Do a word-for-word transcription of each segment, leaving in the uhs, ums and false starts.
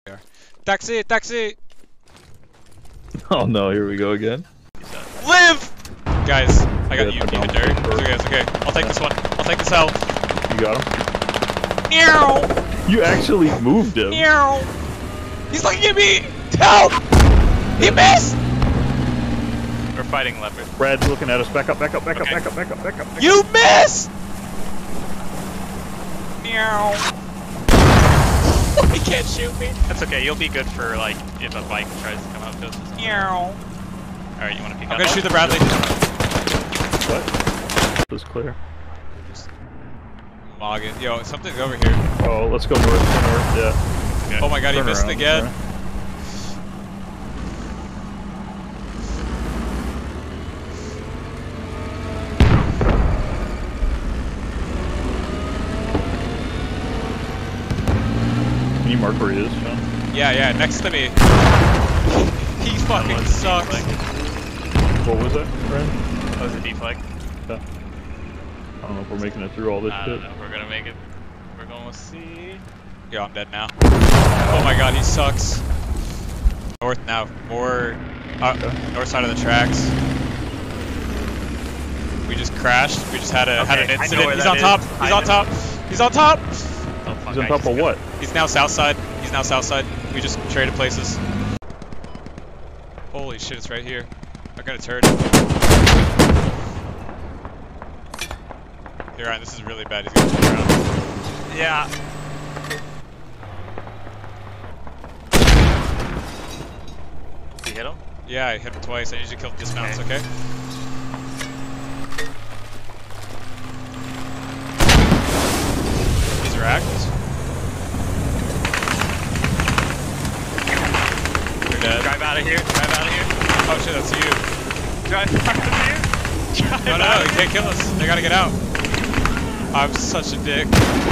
Taxi! Taxi! Oh no, here we go again. Live! Guys, I got Yeah, you. I Keep don't it dirty. think It's okay, it's okay. I'll take this one. I'll take this health. You got him? Meow! You actually moved him. Meow! He's looking at me! Help! He missed! We're fighting leopard. Brad's looking at us. Back up, back up, back Okay. up, back up, back up, back up. Back You missed! Meow! He can't shoot me. That's okay, you'll be good for like if a bike tries to come up to us. Meow. Alright, you wanna pick I'm up? gonna shoot the Bradley. What? It was clear. Log it. Yo, something's over here. Oh, let's go north, go north, yeah. Okay. Oh my god, he Turn missed around, again. turn. Can you mark where he is, Sean? Yeah, yeah, next to me. He fucking was a sucks. deflag. What was that, Brad? That was a deflag. Yeah. I don't know if we're making it through all this I shit. don't know, we're gonna make it. We're gonna see. Yo, I'm dead now. Oh my god, he sucks. North now. More uh, Okay. north side of the tracks. We just crashed. We just had a had Okay, an I know incident. where He's that on top. is. He's I on know. top. He's on top. Oh, fuck, He's on I top just of got- what? He's now south side. He's now south side. We just traded places. Holy shit, it's right here. I got a turret. Here, Ryan, this is really bad. He's gonna turn around. Yeah. You hit him? Yeah, I hit him twice. I need you to kill dismounts, okay? He's racked. You're dead. Drive out of here. Drive out of here. Oh shit, that's you. Drive out of here. Drive No, no, out no, of you here. can't kill us. They gotta get out. I'm such a dick.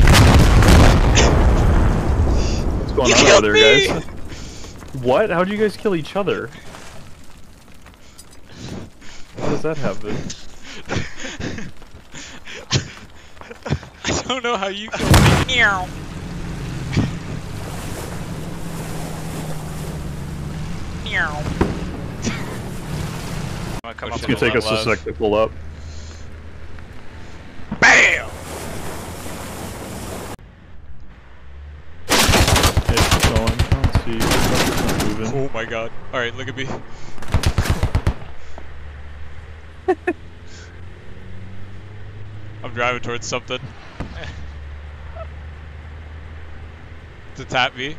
What's going You on killed over me! there, guys? What? How'd you guys kill each other? How does that happen? I don't know how you killed me. Meow. Meow. I'm gonna come Oh, up It's shit. gonna take us a Love. sec to pull up. Bam! Yeah, keep going. I don't see. It's not moving. Oh my god. Alright, look at me. I'm driving towards something. To tap me.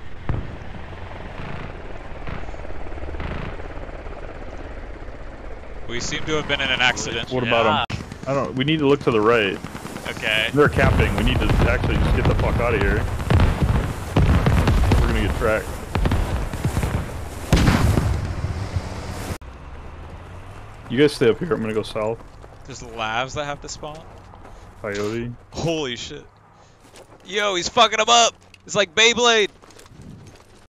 We seem to have been in an accident. What about him? I don't. We need to look to the right. Okay. They're capping. We need to actually just get the fuck out of here. We're gonna get tracked. You guys stay up here. I'm gonna go south. There's lavs that have to spawn. Coyote. Holy shit. Yo, he's fucking him up! It's like Beyblade!